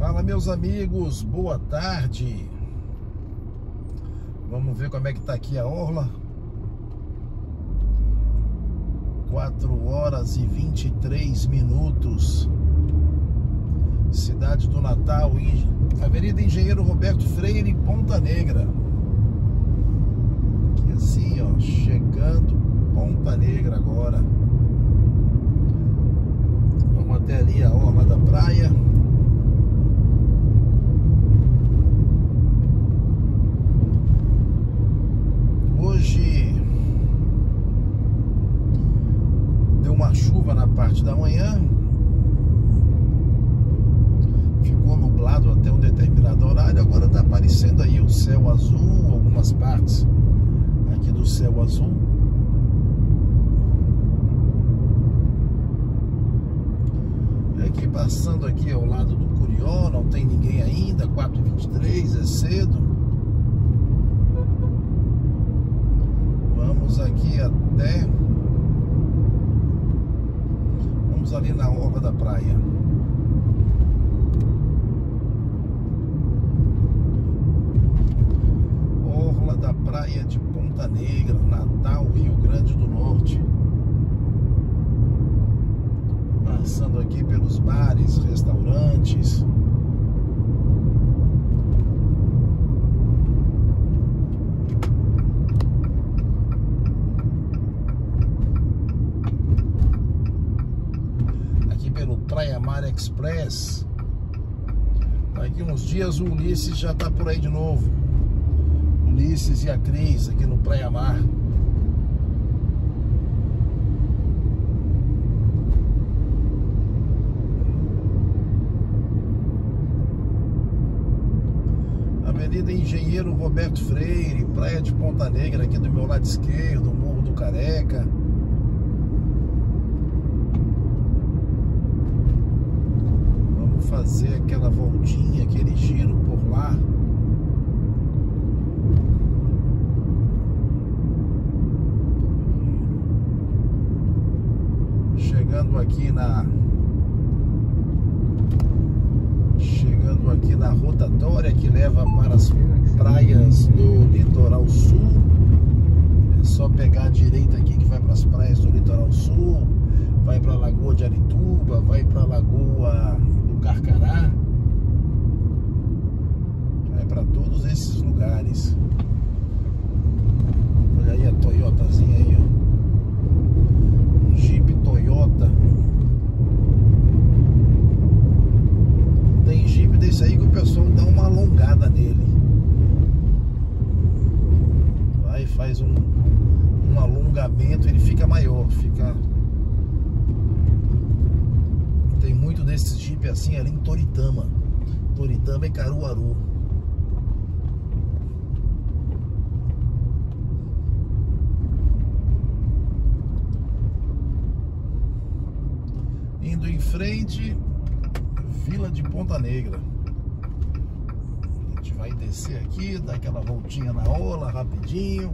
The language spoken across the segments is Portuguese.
Fala, meus amigos, boa tarde. Vamos ver como é que tá aqui a orla. 4 horas e 23 minutos. Cidade do Natal, Avenida Engenheiro Roberto Freire, em Ponta Negra. Aqui assim, ó, chegando Ponta Negra agora. Vamos até ali a orla da praia. Hoje deu uma chuva na parte da manhã, ficou nublado até um determinado horário. Agora está aparecendo aí o céu azul, algumas partes aqui do céu azul. Aqui passando aqui ao lado do Curió, não tem ninguém ainda, 4h23, é cedo. Vamos aqui até... Vamos ali na orla da praia. Orla da praia de Ponta Negra, Natal, Rio Grande do Norte. Passando aqui pelos bares, restaurantes. Praia Mar Express. Daqui uns dias o Ulisses já tá por aí de novo. Ulisses e a Cris aqui no Praia Mar. Avenida Engenheiro Roberto Freire, Praia de Ponta Negra, aqui do meu lado esquerdo, Morro do Careca. Fazer aquela voltinha, aquele giro por lá. Chegando aqui na rotatória que leva para as praias do Litoral Sul. É só pegar a direita aqui que vai para as praias do Litoral Sul, vai para a Lagoa de Arituba, vai para a Lagoa Carcará, vai para todos esses lugares. Olha aí a Toyotazinha aí, ó. Um Jeep Toyota. Tem Jeep desse aí que o pessoal dá uma alongada nele. Vai, faz um alongamento, ele fica maior, fica... Tem muito desses Jeep assim ali em Toritama. Toritama e Caruaru. Indo em frente, Vila de Ponta Negra. A gente vai descer aqui, dar aquela voltinha na orla rapidinho.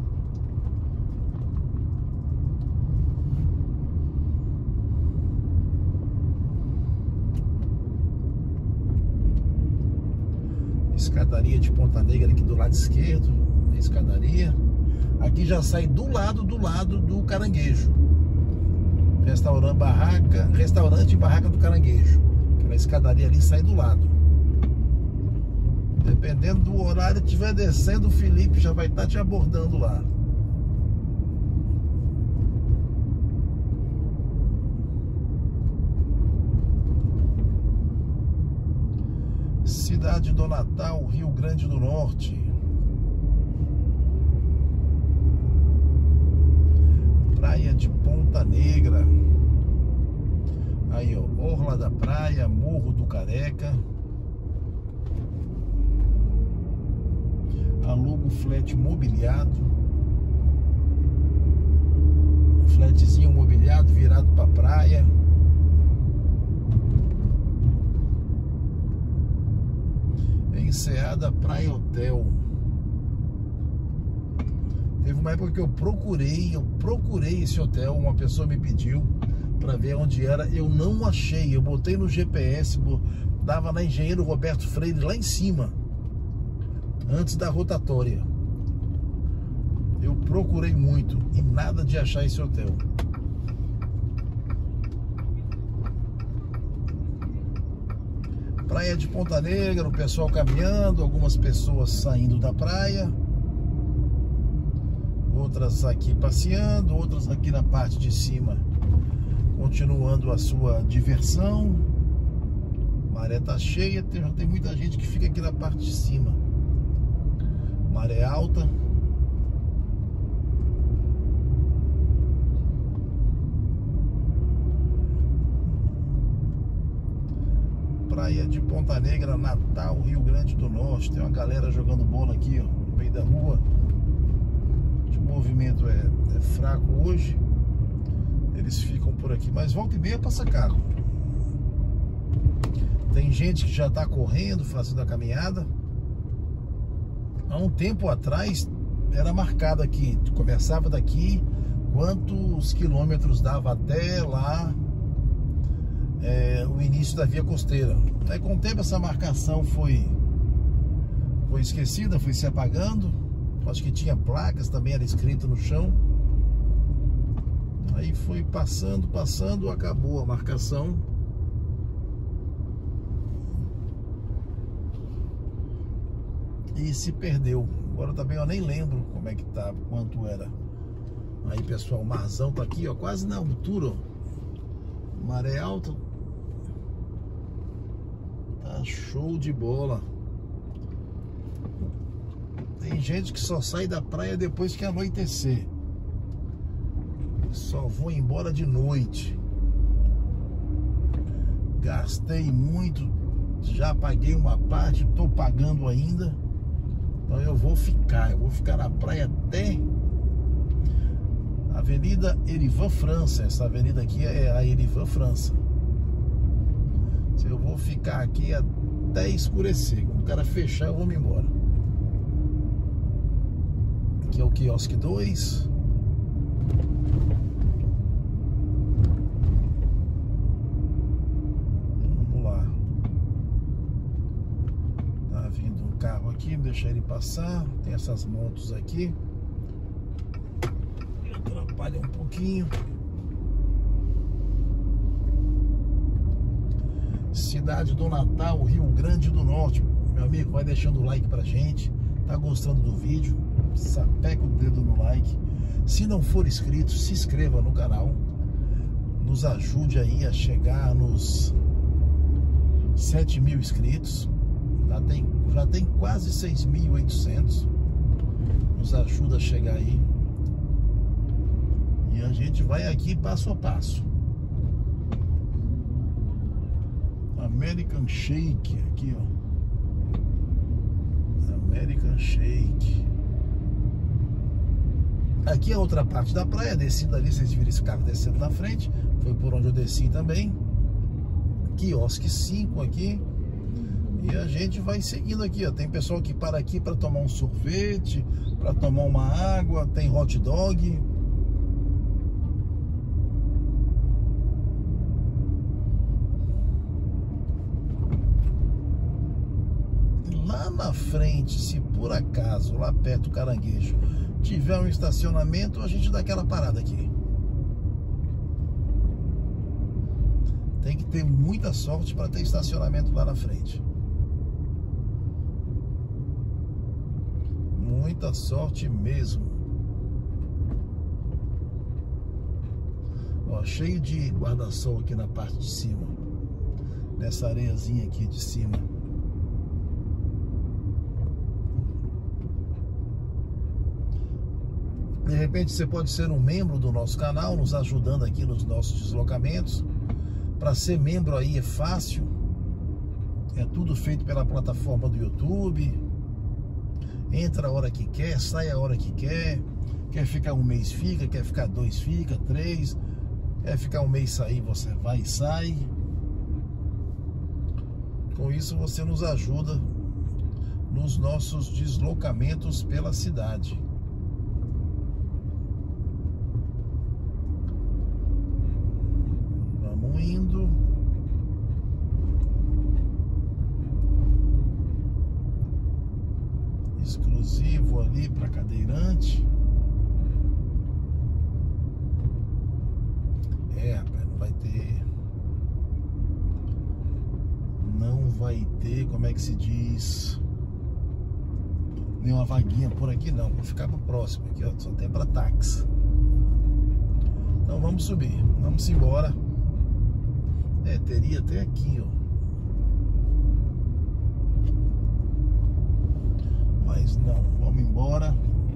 Escadaria de Ponta Negra aqui do lado esquerdo. Escadaria. Aqui já sai do lado do Caranguejo. Restaurante e barraca do Caranguejo. Aquela escadaria ali sai do lado. Dependendo do horário que estiver descendo, o Felipe já vai estar te abordando lá. Cidade do Natal, Rio Grande do Norte. Praia de Ponta Negra. Aí, ó, orla da praia, Morro do Careca. Alugo flat mobiliado. Flatzinho mobiliado virado pra praia. Enseada Praia Hotel. Teve uma época que eu procurei esse hotel, uma pessoa me pediu para ver onde era, eu não achei. Eu botei no GPS, dava na Engenheiro Roberto Freire, lá em cima, antes da rotatória. Eu procurei muito e nada de achar esse hotel. Praia de Ponta Negra, o pessoal caminhando, algumas pessoas saindo da praia, outras aqui passeando, outras aqui na parte de cima continuando a sua diversão. Maré tá cheia, tem muita gente que fica aqui na parte de cima. Maré alta. Praia de Ponta Negra, Natal, Rio Grande do Norte. Tem uma galera jogando bola aqui, ó, no meio da rua. O movimento é fraco hoje. Eles ficam por aqui, mas volta e meia passa carro. Tem gente que já está correndo, fazendo a caminhada. Há um tempo atrás era marcado aqui, começava daqui, quantos quilômetros dava até lá, o início da via costeira. Aí com o tempo essa marcação foi esquecida, foi se apagando. Acho que tinha placas, também era escrito no chão. Aí foi passando, acabou a marcação. E se perdeu. Agora também eu nem lembro como é que tá, quanto era. Aí pessoal, o marzão tá aqui, ó, quase na altura, ó. Maré alta. Tá show de bola. Tem gente que só sai da praia depois que anoitecer. Só vou embora de noite. Gastei muito, já paguei uma parte, tô pagando ainda. Então eu vou ficar na praia até Avenida Erivan França. Essa avenida aqui é a Erivan França. Eu vou ficar aqui até escurecer. Quando o cara fechar, eu vou me embora. Aqui é o quiosque 2. Vamos lá. Tá vindo um carro aqui, vou deixar ele passar. Tem essas motos aqui. Atrapalha um pouquinho. Cidade do Natal, Rio Grande do Norte. Meu amigo, vai deixando o like pra gente. Tá gostando do vídeo? Sapeca o dedo no like. Se não for inscrito, se inscreva no canal. Nos ajude aí a chegar nos 7.000 inscritos. Já tem quase 6.800. Nos ajuda a chegar aí. E a gente vai aqui passo a passo. American Shake, aqui ó. American Shake. Aqui é outra parte da praia, descendo ali, vocês viram esse carro descendo na frente. Foi por onde eu desci também. Quiosque 5 aqui. E a gente vai seguindo aqui, ó. Tem pessoal que para aqui para tomar um sorvete, para tomar uma água, tem hot dog. Lá na frente, se por acaso, lá perto do Caranguejo, tiver um estacionamento, a gente dá aquela parada aqui. Tem que ter muita sorte para ter estacionamento lá na frente. Muita sorte mesmo. Ó, cheio de guarda-sol aqui na parte de cima. Nessa areiazinha aqui de cima. De repente você pode ser um membro do nosso canal, nos ajudando aqui nos nossos deslocamentos. Para ser membro aí é fácil. É tudo feito pela plataforma do YouTube. Entra a hora que quer, sai a hora que quer. Quer ficar um mês, fica. Quer ficar 2, fica 3. Quer ficar um mês, sair, você vai e sai. Com isso você nos ajuda nos nossos deslocamentos pela cidade. Vamos indo. Bandeirante. Rapaz, não vai ter, como é que se diz, nenhuma vaguinha por aqui não. Vou ficar pro próximo aqui, ó, só tem para táxi. Então vamos subir, vamos embora. Teria até aqui, ó, mas não, vamos embora.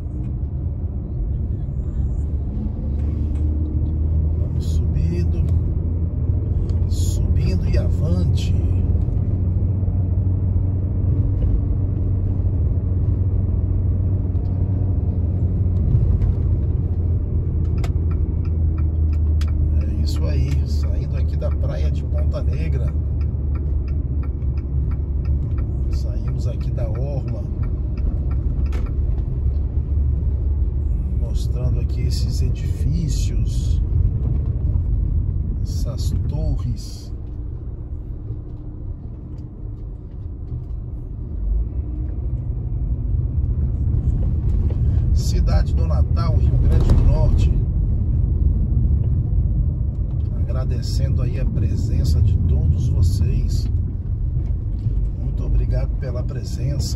Vamos subindo e avante. É isso aí, saindo aqui da praia de Ponta Negra. Saímos aqui da orla, mostrando aqui esses edifícios, essas torres. Cidade do Natal, Rio Grande do Norte. Agradecendo aí a presença de todos vocês. Muito obrigado pela presença.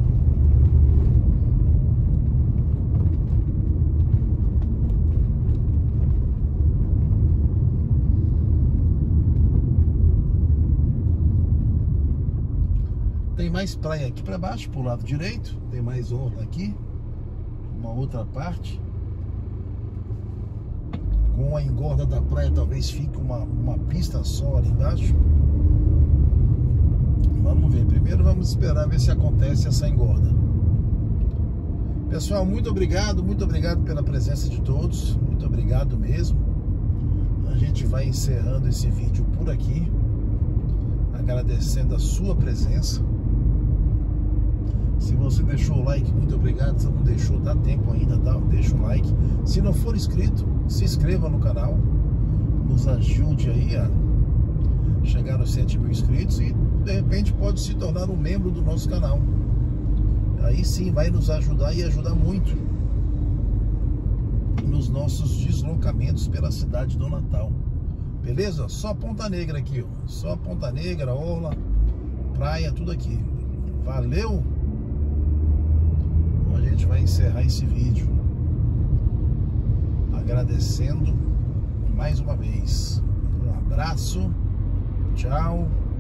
Tem mais praia aqui para baixo, pro lado direito. Tem mais orla aqui, uma outra parte. Com a engorda da praia talvez fique uma pista só ali embaixo. Vamos ver, primeiro vamos esperar ver se acontece essa engorda. Pessoal, muito obrigado pela presença de todos. Muito obrigado mesmo. A gente vai encerrando esse vídeo por aqui, agradecendo a sua presença. Se você deixou o like, muito obrigado. Se não deixou, dá tempo ainda, deixa o like. Se não for inscrito, se inscreva no canal. Nos ajude aí a chegar aos 7.000 inscritos e de repente pode se tornar um membro do nosso canal. Aí sim vai nos ajudar e ajudar muito nos nossos deslocamentos pela cidade do Natal. Beleza? Só Ponta Negra aqui, ó. Só Ponta Negra, orla, praia, tudo aqui. Valeu! A gente vai encerrar esse vídeo agradecendo mais uma vez. Um abraço, tchau.